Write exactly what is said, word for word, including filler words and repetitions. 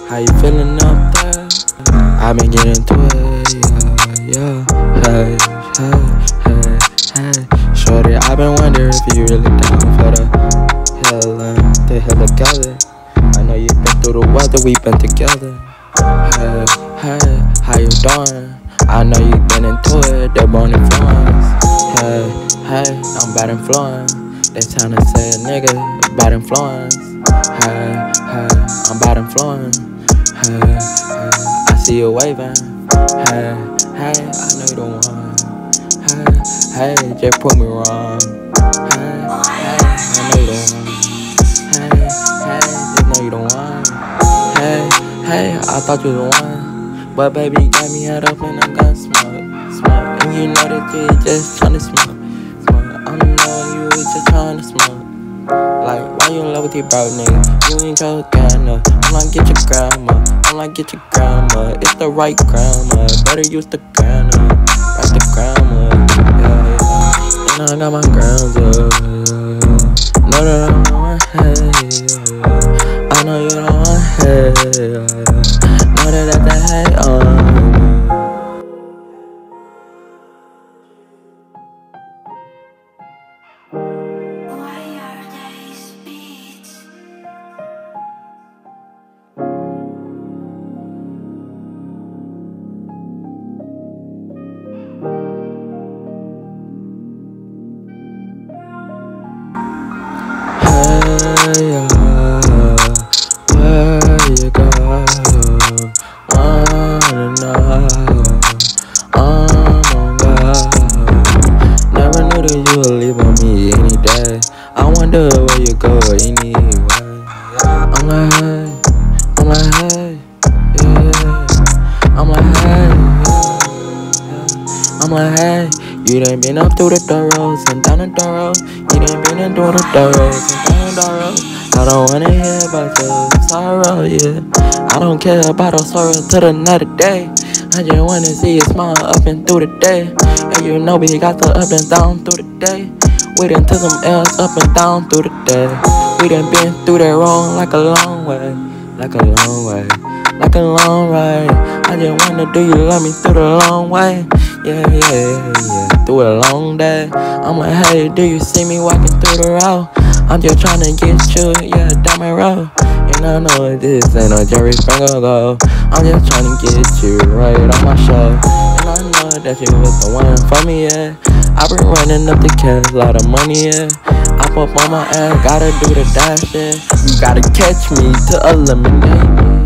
How you feeling up there? I been getting to it, yeah, yeah. Hey, hey, hey, hey. Shorty, I been wondering if you really down for the hell and the hell together. I know you been through the weather, we been together. Hey, hey, how you doing? I know you been into it, they're born influence. Hey, hey, I'm bad influence. They trying to say a nigga bad influence. Hey, hey, I'm bad influence. Hey, hey, I see you waving. Hey, hey, I know you the one. Hey, hey, just prove me wrong. Hey, hey, I know you the one. Hey, hey, just know you the one. Hey, hey, I thought you the one. But baby, you got me head up and I'm gonna smoke, smoke. And you know that you just tryna smoke, smoke. I know you was just tryna smoke. Like, why you in love with your bro, nigga? You ain't your grandma. I'm like, get your grandma. I'm like, get your grandma. It's the right grandma. Better use the grandma. Right the grandma. Yeah, yeah. And I got my grounds up. Yeah. Know that I'm on my head. Yeah. I know you don't want head. Yeah. Know that that's the hate on me. Hey, uh, where you go? Wanna know? Oh my God. Never knew that you would leave on me any day. I wonder where you go anyway. I'm like, hey, I'm like, hey, yeah. I'm like, hey, yeah. I'm like, hey. You done been up through the door roads and down the door roads. You done been in through the door roads and down the door roads. I don't wanna hear about your sorrow, yeah. I don't care about your sorrow till the night of day. I just wanna see you smile up and through the day. And you know we got the up and down through the day. We done took some L's up and down through the day. We done been through that wrong like a long way. Like a long way. Like a long ride. I just wonder, do you love me through the long way? Yeah, yeah, yeah, yeah. Through a long day. I'm like, hey, do you see me walking through the road? I'm just trying to get you, yeah, down my road. And I know this ain't no Jerry Springer go. I'm just trying to get you right on my show. And I know that you was the one for me, yeah. I been running up the cash, lot of money, yeah. I pop on my ass, gotta do the dash, yeah. You gotta catch me to eliminate me.